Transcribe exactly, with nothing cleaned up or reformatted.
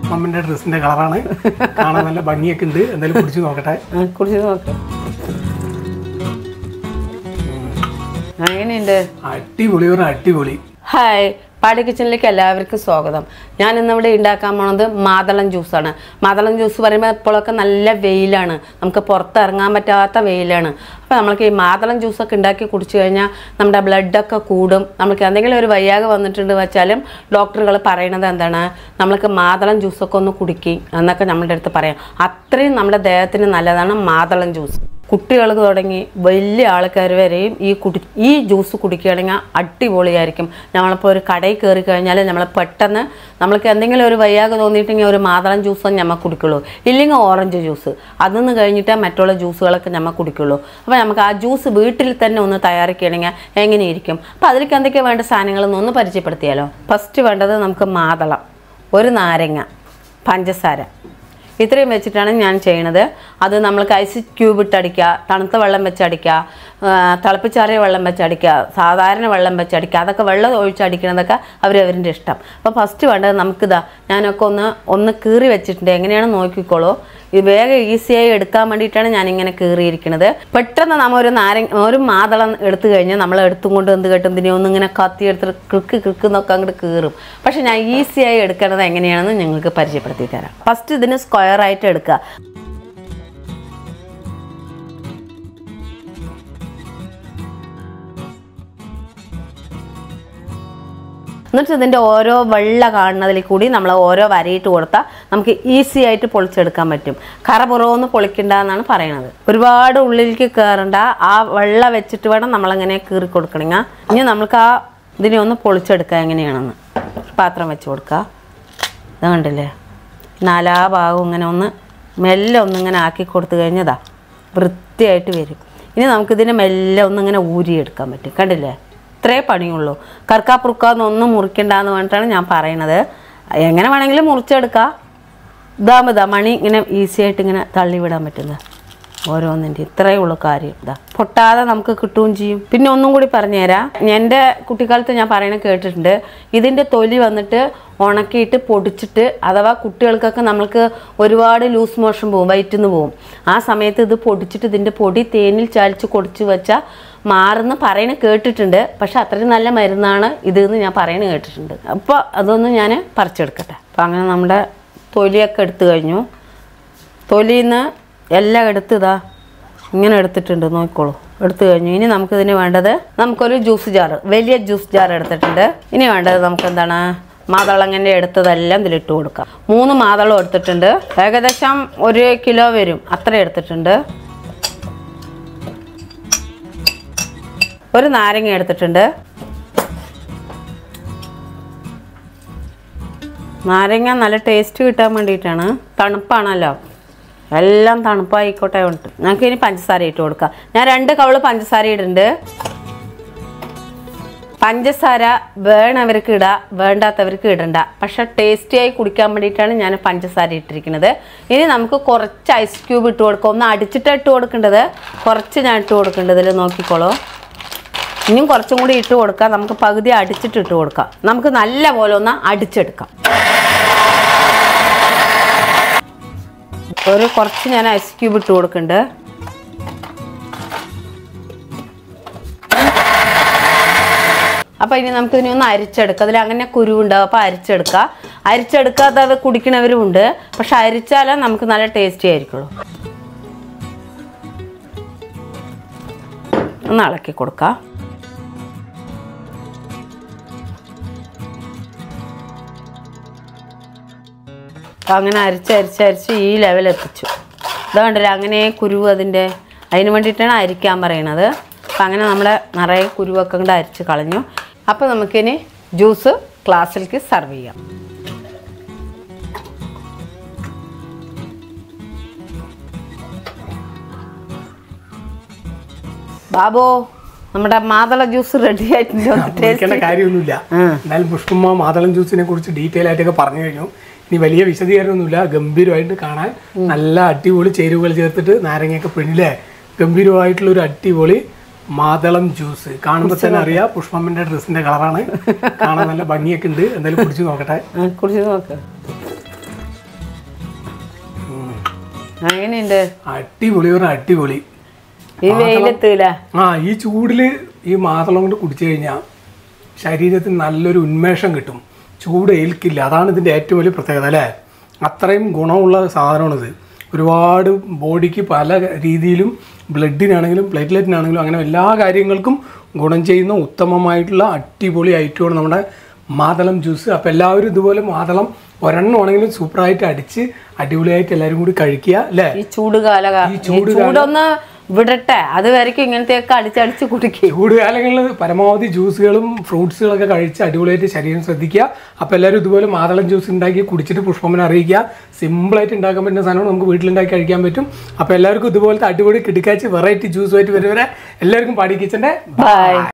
പുഷ്പമ്മന്റെ ഡ്രസ്സിന്റെ കളറാണ്. കാണാൻ നല്ല ഭംഗിയൊക്കെ ഉണ്ട്. എന്തായാലും കുടിച്ച് നോക്കട്ടെ. കുടിച്ച് നോക്കാം. എങ്ങനെയുണ്ട്? അടിപൊളി, ഒരു അടിപൊളി. ഹായ്, പാടി കിച്ചണിലേക്ക് എല്ലാവർക്കും സ്വാഗതം. ഞാൻ ഇന്നിവിടെ ഉണ്ടാക്കാൻ പോണത് മാതളം ജ്യൂസാണ്. മാതളം ജ്യൂസ് പറയുമ്പോൾ ഇപ്പോഴൊക്കെ നല്ല വെയിലാണ്, നമുക്ക് പുറത്തിറങ്ങാൻ പറ്റാത്ത വെയിലാണ്. അപ്പോൾ നമ്മൾക്ക് ഈ മാതളം ജ്യൂസൊക്കെ ഉണ്ടാക്കി കുടിച്ചു കഴിഞ്ഞാൽ നമ്മുടെ ബ്ലഡൊക്കെ കൂടും. നമുക്ക് എന്തെങ്കിലും ഒരു വയ്യാകെ വന്നിട്ടുണ്ട് വെച്ചാലും ഡോക്ടറുകൾ പറയണത് എന്താണ്, നമ്മൾക്ക് മാതളം ജ്യൂസൊക്കെ ഒന്ന് കുടിക്കും എന്നൊക്കെ നമ്മളുടെ അടുത്ത് പറയാം. അത്രയും നമ്മുടെ ദേഹത്തിന് നല്ലതാണ് മാതളം ജ്യൂസ്. കുട്ടികൾ തുടങ്ങി വലിയ ആൾക്കാർ വരെയും ഈ കുടി ഈ ജ്യൂസ് കുടിക്കുകയാണെങ്കിൽ അടിപൊളിയായിരിക്കും. നമ്മളിപ്പോൾ ഒരു കടയിൽ കയറി കഴിഞ്ഞാൽ നമ്മൾ പെട്ടെന്ന് നമ്മൾക്ക് എന്തെങ്കിലും ഒരു വയ്യാകെ തോന്നിയിട്ടെങ്കിൽ ഒരു മാതളം ജ്യൂസ് നമ്മൾ കുടിക്കുള്ളൂ, ഇല്ലെങ്കിൽ ഓറഞ്ച് ജ്യൂസ്. അതൊന്ന് കഴിഞ്ഞിട്ടേ മറ്റുള്ള ജ്യൂസുകളൊക്കെ നമ്മൾ കുടിക്കുള്ളൂ. അപ്പോൾ നമുക്ക് ആ ജ്യൂസ് വീട്ടിൽ തന്നെ ഒന്ന് തയ്യാറാക്കുകയാണെങ്കിൽ എങ്ങനെയിരിക്കും? അപ്പോൾ അതിലേക്ക് എന്തൊക്കെയാണ് വേണ്ട സാധനങ്ങളെന്ന് ഒന്ന് പരിചയപ്പെടുത്തിയാലോ. ഫസ്റ്റ് വേണ്ടത് നമുക്ക് മാതളം, ഒരു നാരങ്ങ, പഞ്ചസാര, ഇത്രയും വെച്ചിട്ടാണ് ഞാൻ ചെയ്യണത്. അത് നമ്മൾക്ക് ഐസ് ക്യൂബ് ഇട്ടടിക്കുക, തണുത്ത വെള്ളം വെച്ചടിക്കുക, തിളപ്പിച്ചാറിയ വെള്ളം വെച്ചടിക്കുക, സാധാരണ വെള്ളം വെച്ചടിക്കുക. അതൊക്കെ വെള്ളം ഒഴിച്ചടിക്കണതൊക്കെ അവരവരുടെ ഇഷ്ടം. അപ്പോൾ ഫസ്റ്റ് വേണ്ടത് നമുക്കിതാ ഞാനൊക്കെ ഒന്ന് ഒന്ന് കീറി വെച്ചിട്ടുണ്ട്. എങ്ങനെയാണ് നോക്കിക്കോളൂ. ഇത് വേഗം ഈസിയായി എടുക്കാൻ വേണ്ടിയിട്ടാണ് ഞാനിങ്ങനെ കീറിയിരിക്കുന്നത്. പെട്ടെന്ന് നമ്മൾ ഒരു നാരങ്ങ ഒരു മാതളം എടുത്തു കഴിഞ്ഞാൽ നമ്മൾ എടുത്തും കൊണ്ട് എന്ത് കേട്ടും ഇതിനെ ഒന്നിങ്ങനെ കത്തി എടുത്തിട്ട് ക്ലിക്ക് ക്ലിക്കുന്നൊക്കെ അങ്ങോട്ട് കീറും. പക്ഷെ ഞാൻ ഈസിയായി എടുക്കേണ്ടത് എങ്ങനെയാണെന്ന് നിങ്ങൾക്ക് പരിചയപ്പെടുത്തി തരാം. ഫസ്റ്റ് ഇതിന് സ്ക്വയറായിട്ട് എടുക്കുക. എന്നിട്ട് ഇതിൻ്റെ ഓരോ വെള്ള കാണുന്നതിൽ കൂടി നമ്മൾ ഓരോ വരയിട്ട് കൊടുത്താൽ നമുക്ക് ഈസി ആയിട്ട് പൊളിച്ചെടുക്കാൻ പറ്റും. കറ പുറമൊന്നും പൊളിക്കണ്ട എന്നാണ് പറയണത്. ഒരുപാട് ഉള്ളിലേക്ക് കയറണ്ട, ആ വെള്ള വെച്ചിട്ട് വേണം നമ്മളങ്ങനെ കീറി കൊടുക്കണമെങ്കിൽ. ഇനി നമുക്ക് ആ ഇതിനെ ഒന്ന് പൊളിച്ചെടുക്കുക എങ്ങനെയാണെന്ന്. പാത്രം വെച്ച് കൊടുക്കുക. ഇത് കണ്ടില്ലേ, നാലാ ഭാഗവും ഇങ്ങനെ ഒന്ന് മെല്ലെ ഒന്നിങ്ങനെ ആക്കി കൊടുത്തു കഴിഞ്ഞതാ വൃത്തിയായിട്ട് വരും. ഇനി നമുക്കിതിനെ മെല്ലെ ഒന്നിങ്ങനെ ഊരിയെടുക്കാൻ പറ്റും. കണ്ടില്ലേ, ഇത്രേ പണിയുള്ളൂ. കർക്കാപ്പുറുക്കാന്നൊന്നും മുറിക്കണ്ടെന്ന് പറഞ്ഞിട്ടാണ് ഞാൻ പറയണത്. എങ്ങനെ വേണമെങ്കിലും മുറിച്ചെടുക്കാം. ഇതാകുമ്പോൾ ഇതാ മണി ഇങ്ങനെ ഈസി ആയിട്ട് ഇങ്ങനെ തള്ളിവിടാൻ പറ്റുന്നത് ഓരോന്നിൻ്റെ. ഇത്രയേ ഉള്ളൂ കാര്യം. ഇതാ പൊട്ടാതെ നമുക്ക് കിട്ടുകയും ചെയ്യും. പിന്നെ ഒന്നും കൂടി പറഞ്ഞുതരാം. എൻ്റെ കുട്ടിക്കാലത്ത് ഞാൻ പറയണത് കേട്ടിട്ടുണ്ട്, ഇതിൻ്റെ തൊലി വന്നിട്ട് ഉണക്കിയിട്ട് പൊടിച്ചിട്ട്, അഥവാ കുട്ടികൾക്കൊക്കെ നമ്മൾക്ക് ഒരുപാട് ലൂസ് മോഷൻ പോവും, വയറ്റിൽ നിന്ന് പോവും. ആ സമയത്ത് ഇത് പൊടിച്ചിട്ട് ഇതിൻ്റെ പൊടി തേനിൽ ചാലിച്ച് പൊടിച്ച് വെച്ചാൽ മാറുന്ന പറയണ കേട്ടിട്ടുണ്ട്. പക്ഷെ അത്രയും നല്ല മരുന്നാണ് ഇതെന്ന് ഞാൻ പറയണ കേട്ടിട്ടുണ്ട്. അപ്പോൾ അതൊന്ന് ഞാൻ പറിച്ചെടുക്കട്ടെ. അപ്പം അങ്ങനെ നമ്മുടെ തൊലിയൊക്കെ എടുത്തു കഴിഞ്ഞു. തൊലിയിൽ നിന്ന് എല്ലാം എടുത്തതാ ഇങ്ങനെ എടുത്തിട്ടുണ്ട്, നോക്കിക്കോളൂ. എടുത്തു കഴിഞ്ഞു. ഇനി നമുക്കിതിന് വേണ്ടത് നമുക്കൊരു ജ്യൂസ് ജാറ്, വലിയ ജ്യൂസ് ജാർ എടുത്തിട്ടുണ്ട്. ഇനി വേണ്ടത് നമുക്ക് എന്താണ്, മാതളങ്ങനെ എടുത്തതെല്ലാം ഇതിലിട്ട് കൊടുക്കാം. മൂന്ന് മാതളം എടുത്തിട്ടുണ്ട്. ഏകദേശം ഒരു കിലോ വരും, അത്ര എടുത്തിട്ടുണ്ട്. ഒരു നാരങ്ങ എടുത്തിട്ടുണ്ട്. നാരങ്ങ നല്ല ടേസ്റ്റ് കിട്ടാൻ വേണ്ടിയിട്ടാണ്, തണുപ്പാണല്ലോ, എല്ലാം തണുപ്പായിക്കോട്ടെ ഉണ്ട്. ഞങ്ങൾക്ക് ഇനി പഞ്ചസാര ഇട്ട് കൊടുക്കാം. ഞാൻ രണ്ട് കവള് പഞ്ചസാര ഇടുന്നുണ്ട്. പഞ്ചസാര വേണവർക്ക് ഇടാം, വേണ്ടാത്തവർക്ക് ഇടണ്ട. പക്ഷെ ടേസ്റ്റിയായി കുടിക്കാൻ വേണ്ടിയിട്ടാണ് ഞാൻ പഞ്ചസാര ഇട്ടിരിക്കുന്നത്. ഇനി നമുക്ക് കുറച്ച് ഐസ് ക്യൂബ് ഇട്ട് കൊടുക്കാം. ഒന്ന് അടിച്ചിട്ട് ഇട്ട് കൊടുക്കേണ്ടത്, കുറച്ച് ഞാൻ ഇട്ട് കൊടുക്കേണ്ടത്. ഇതിൽ നോക്കിക്കോളൂ. ഇനിയും കുറച്ചും കൂടി ഇട്ട് കൊടുക്കാം. നമുക്ക് പകുതി അടിച്ചിട്ട് ഇട്ട് കൊടുക്കാം. നമുക്ക് നല്ല പോലെ ഒന്ന് അടിച്ചെടുക്കാം. ഒരു കുറച്ച് ഞാൻ ഐസ് ക്യൂബ് ഇട്ട് കൊടുക്കുന്നുണ്ട്. അപ്പോൾ ഇനി നമുക്ക് ഇതിനെ ഒന്ന് അരിച്ചെടുക്കാം. അതിൽ അങ്ങനെ കുരുവുണ്ടാവും, അപ്പോൾ അരിച്ചെടുക്കുക. അരിച്ചെടുക്കാതെ അത് കുടിക്കണവരും ഉണ്ട്. പക്ഷെ അരിച്ചാലേ നമുക്ക് നല്ല ടേസ്റ്റി ആയിരിക്കുള്ളൂ. ഒന്ന് ഇളക്കി കൊടുക്കാം. അപ്പം അങ്ങനെ അരിച്ച് അരിച്ച് അരിച്ച് ഈ ലെവലെത്തിച്ചു. ഇതുകൊണ്ടല്ലേ അങ്ങനെ കുരുവ് അതിൻ്റെ, അതിന് വേണ്ടിയിട്ടാണ് അരിക്കാൻ പറയണത്. അപ്പം അങ്ങനെ നമ്മൾ നിറയെ കുരുവൊക്കെ കൊണ്ട് അരിച്ച് കളഞ്ഞു. അപ്പോൾ നമുക്കിനി ജ്യൂസ് ഗ്ലാസ്സിലേക്ക് സെർവ് ചെയ്യാം. ബാബോ, നമ്മുടെ മാതള ജ്യൂസ് റെഡി ആയിട്ടില്ല. കാര്യമൊന്നുമില്ല. എന്നാലും പുഷ്പമ്മ മാതളം ജ്യൂസിനെ കുറിച്ച് ഡീറ്റെയിൽ ആയിട്ടൊക്കെ പറഞ്ഞു കഴിഞ്ഞു. ഇനി വലിയ വിശദീകരണമൊന്നുമില്ല. ഗംഭീരമായിട്ട് കാണാൻ നല്ല അടിപൊളി ചേരുവകൾ ചേർത്തിട്ട് നാരങ്ങയൊക്കെ പിഴിഞ്ഞില്ലേ, ഗംഭീരമായിട്ടുള്ള ഒരു അടിപൊളി മാതളം ജ്യൂസ്. കാണുമ്പോൾ തന്നെ അറിയാം പുഷ്പമ്മന്റെ ഡ്രസ്സിന്റെ കളറാണ്. കാണാൻ നല്ല ഭംഗിയൊക്കെ ഉണ്ട്. എന്തായാലും കുടിച്ച് നോക്കട്ടെ. കുടിച്ച് നോക്കാം. എങ്ങനെയുണ്ട്? അടിപൊളി പറഞ്ഞ അടിപൊളി. ഈ വെയിലെത്തൂല. ആ ഈ ചൂടില് ഈ മാതളം കൊണ്ട് കുടിച്ചു കഴിഞ്ഞാൽ ശരീരത്തിന് നല്ലൊരു ഉന്മേഷം കിട്ടും, ചൂട് ഏൽക്കില്ല. അതാണ് ഇതിൻ്റെ ഏറ്റവും വലിയ പ്രത്യേകത അല്ലേ. അത്രയും ഗുണമുള്ള സാധനമാണിത്. ഒരുപാട് ബോഡിക്ക് പല രീതിയിലും ബ്ലഡിനാണെങ്കിലും പ്ലേറ്റ്ലെറ്റിനാണെങ്കിലും അങ്ങനെ എല്ലാ കാര്യങ്ങൾക്കും ഗുണം ചെയ്യുന്ന ഉത്തമമായിട്ടുള്ള അടിപൊളി ഐറ്റമാണ് നമ്മുടെ മാതളം ജ്യൂസ്. അപ്പോൾ എല്ലാവരും ഇതുപോലെ മാതളം ഒരെണ്ണമാണെങ്കിലും സൂപ്പറായിട്ട് അടിച്ച് അടിപൊളിയായിട്ട് എല്ലാവരും കൂടി കഴിക്കുക അല്ലേ. ഈ ചൂടുകാല ഈ ചൂട് ചൂടൊന്ന് വിടട്ടെ, അത് വരയ്ക്കും ഇങ്ങനത്തെയൊക്കെ അടിച്ചടിച്ച് കുടിക്കും. ചൂടുകാലങ്ങളിൽ പരമാവധി ജ്യൂസുകളും ഫ്രൂട്ട്സുകളൊക്കെ കഴിച്ച് അടിപൊളിയായിട്ട് ശരീരം ശ്രദ്ധിക്കുക. അപ്പോൾ എല്ലാവരും ഇതുപോലെ മാതളം ജ്യൂസ് ഉണ്ടാക്കി കുടിച്ചിട്ട് പുഷ്പമ്മനെ അറിയിക്കുക. സിമ്പിളായിട്ട് ഉണ്ടാക്കാൻ പറ്റുന്ന സാധനമാണ്, നമുക്ക് വീട്ടിലുണ്ടാക്കി കഴിക്കാൻ പറ്റും. അപ്പോൾ എല്ലാവർക്കും ഇതുപോലത്തെ അടിപൊളി കിടക്കാച്ച് വെറൈറ്റി ജ്യൂസുമായിട്ട് വരുവരെ എല്ലാവർക്കും പാടി കിച്ചൻ്റെ ബൈ.